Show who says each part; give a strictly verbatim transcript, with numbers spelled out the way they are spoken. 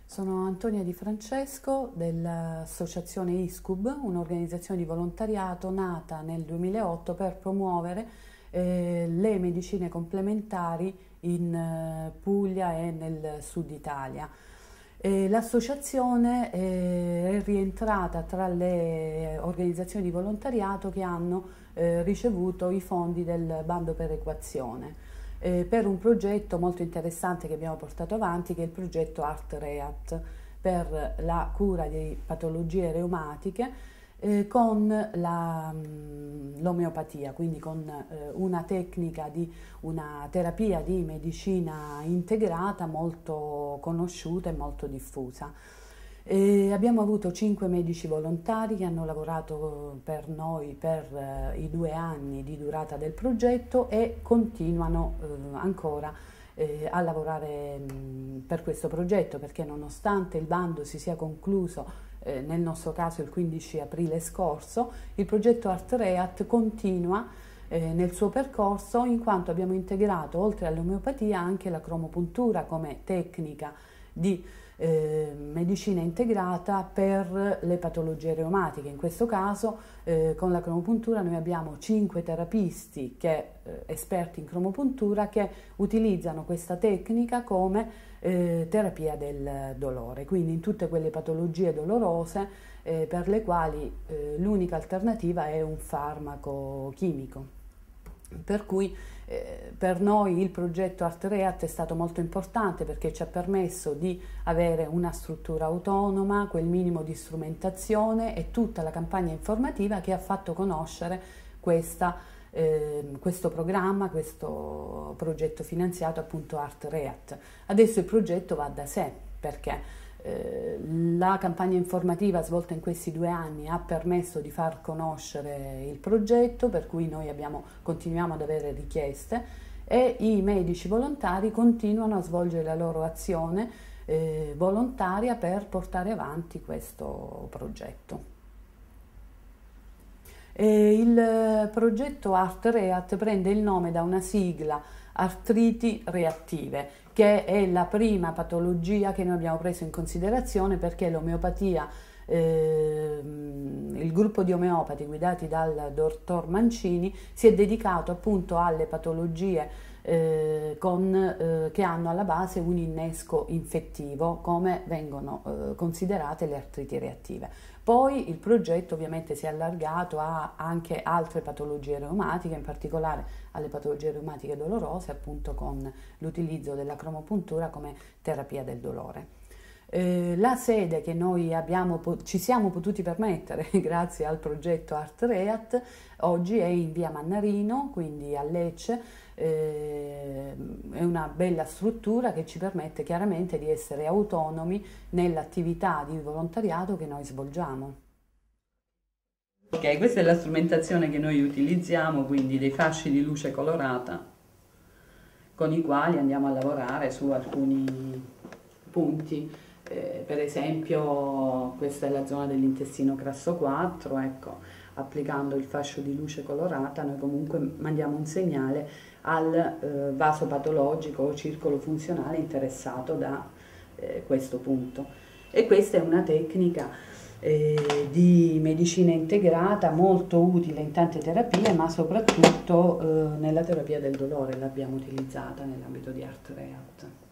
Speaker 1: Sono Antonia Di Francesco dell'associazione ISCUB, un'organizzazione di volontariato nata nel duemilaotto per promuovere eh, le medicine complementari in eh, Puglia e nel sud Italia. L'associazione è rientrata tra le organizzazioni di volontariato che hanno eh, ricevuto i fondi del bando per equazione. Eh, per un progetto molto interessante che abbiamo portato avanti, che è il progetto ART-REAT per la cura di patologie reumatiche eh, con l'omeopatia, quindi con eh, una tecnica di una terapia di medicina integrata molto conosciuta e molto diffusa. E abbiamo avuto cinque medici volontari che hanno lavorato per noi per eh, i due anni di durata del progetto e continuano eh, ancora eh, a lavorare mh, per questo progetto, perché nonostante il bando si sia concluso eh, nel nostro caso il quindici aprile scorso, il progetto ART-REAT continua eh, nel suo percorso, in quanto abbiamo integrato oltre all'omeopatia anche la cromopuntura come tecnica di Eh, medicina integrata per le patologie reumatiche. In questo caso eh, con la cromopuntura noi abbiamo cinque terapisti che, eh, esperti in cromopuntura, che utilizzano questa tecnica come eh, terapia del dolore, quindi in tutte quelle patologie dolorose eh, per le quali eh, l'unica alternativa è un farmaco chimico. Per cui eh, per noi il progetto ART-REAT è stato molto importante, perché ci ha permesso di avere una struttura autonoma, quel minimo di strumentazione e tutta la campagna informativa che ha fatto conoscere questa, eh, questo programma, questo progetto finanziato appunto ART-REAT. Adesso il progetto va da sé, perché la campagna informativa svolta in questi due anni ha permesso di far conoscere il progetto, per cui noi abbiamo, continuiamo ad avere richieste, e i medici volontari continuano a svolgere la loro azione eh, volontaria per portare avanti questo progetto. E il progetto ART-REAT prende il nome da una sigla, artriti reattive, che è la prima patologia che noi abbiamo preso in considerazione, perché l'omeopatia, eh, il gruppo di omeopati guidati dal dottor Mancini si è dedicato appunto alle patologie eh, con, eh, che hanno alla base un innesco infettivo, come vengono eh, considerate le artriti reattive. Poi il progetto ovviamente si è allargato a anche altre patologie reumatiche, in particolare alle patologie reumatiche dolorose, appunto con l'utilizzo della cromopuntura come terapia del dolore. Eh, la sede che noi abbiamo, ci siamo potuti permettere grazie al progetto ART-REAT oggi è in via Mannarino, quindi a Lecce. Eh, è una bella struttura che ci permette chiaramente di essere autonomi nell'attività di volontariato che noi svolgiamo.
Speaker 2: Ok, questa è la strumentazione che noi utilizziamo, quindi dei fasci di luce colorata con i quali andiamo a lavorare su alcuni punti. Eh, per esempio questa è la zona dell'intestino grasso quattro, ecco, applicando il fascio di luce colorata noi comunque mandiamo un segnale al eh, vaso patologico o circolo funzionale interessato da eh, questo punto. E questa è una tecnica eh, di medicina integrata molto utile in tante terapie, ma soprattutto eh, nella terapia del dolore l'abbiamo utilizzata nell'ambito di ART-REAT.